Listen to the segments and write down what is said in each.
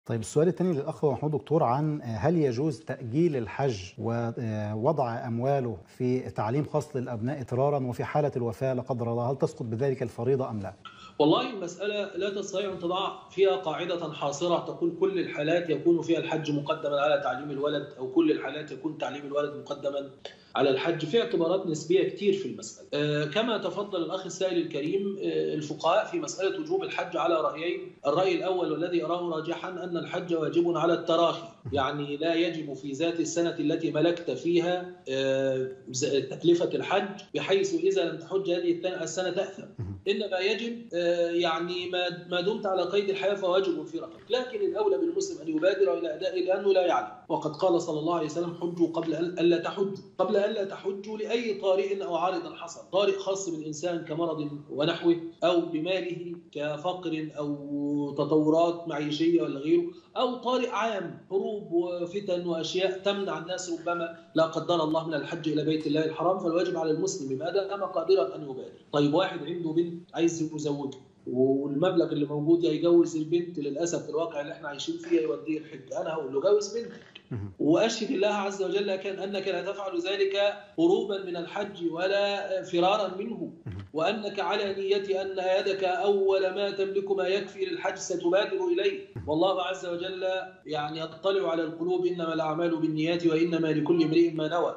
طيب السؤال الثاني للأخ محمود دكتور عن هل يجوز تأجيل الحج ووضع أمواله في تعليم خاص للأبناء اضطرارا، وفي حالة الوفاة لا قدر الله هل تسقط بذلك الفريضة أم لا؟ والله المسألة لا تستطيع أن تضع فيها قاعدة حاصرة تقول كل الحالات يكون فيها الحج مقدما على تعليم الولد، أو كل الحالات يكون تعليم الولد مقدما على الحج. في اعتبارات نسبية كتير في المسألة. كما تفضل الأخ السائل الكريم، الفقهاء في مسألة وجوب الحج على رأيين. الرأي الأول والذي أراه راجحا أن الحج واجب على التراخي، يعني لا يجب في ذات السنة التي ملكت فيها تكلفة الحج، بحيث إذا لم تحج هذه السنة تأثم. إنما يجب يعني ما دمت على قيد الحياة فواجب في رقبك. لكن الأولى بالمسلم أن يبادر إلى أدائه لأنه لا يعلم، وقد قال صلى الله عليه وسلم: حجوا قبل ألا تحجوا، قبل ألا تحجوا لأي طارئ أو عارض حصل، طارئ خاص بالإنسان كمرض ونحوه، أو بماله كفقر أو تطورات معيشية ولا غيره، أو طارئ عام، حروب وفتن وأشياء تمنع الناس ربما لا قدر الله من الحج إلى بيت الله الحرام. فالواجب على المسلم ما دام قادرا أن يبادر. طيب واحد عنده بنت عايز يزوجها، والمبلغ اللي موجود يجوز البنت، للاسف في الواقع اللي احنا عايشين فيه يوديه الحج، انا هقول له جوز بنتك، واشهد الله عز وجل انك لا تفعل ذلك هروبا من الحج ولا فرارا منه، وانك على نية ان يدك اول ما تملك ما يكفي للحج ستبادر اليه. والله عز وجل يعني يطلع على القلوب، انما الاعمال بالنيات وانما لكل امرئ ما نوى.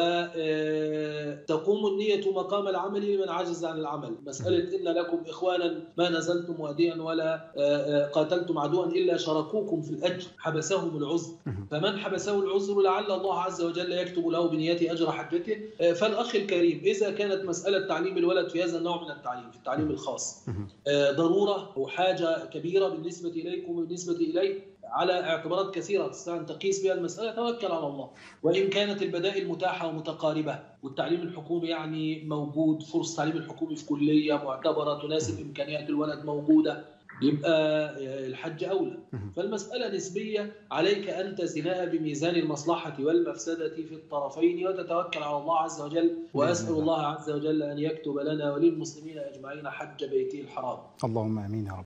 وتقوم النية مقام العمل لمن عجز عن العمل. مسألة إن لكم إخوانا ما نزلتم واديا ولا قاتلتم عدوا إلا شاركوكم في الأجر، حبسهم العذر، فمن حبسه العذر لعل الله عز وجل يكتب له بنيته أجر حجته. فالأخ الكريم، إذا كانت مسألة تعليم الولد في هذا النوع من التعليم، في التعليم الخاص، ضرورة أو حاجة كبيرة بالنسبة إليكم وبالنسبة إليه على اعتبارات كثيرة تستطيع أن تقيس بها المسألة، توكل على الله. وإن كانت البدائل متاحة ومتقاربة، والتعليم الحكومي يعني موجود، فرص التعليم الحكومي في كلية معتبرة تناسب إمكانيات الولد موجودة، يبقى الحج أولى. فالمسألة نسبية، عليك أن تزنها بميزان المصلحة والمفسدة في الطرفين، وتتوكل على الله عز وجل. وأسأل الله عز وجل أن يكتب لنا وللمسلمين أجمعين حج بيته الحرام. اللهم آمين يا رب.